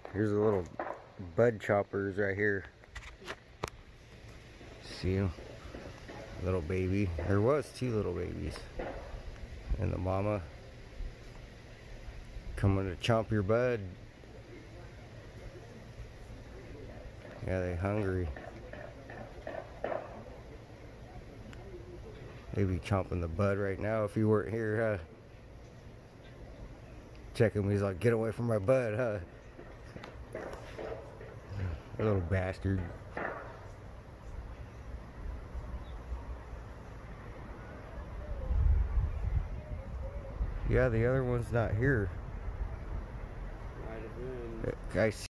Here's the little bud choppers right here. See him? Little baby. There was 2 little babies. And the mama coming to chomp your bud. Yeah, they hungry. They be chomping the bud right now if you weren't here, huh? Checking me, he's like, get away from my bud, huh? Little bastard. Yeah, the other one's not here. Might have been. I see.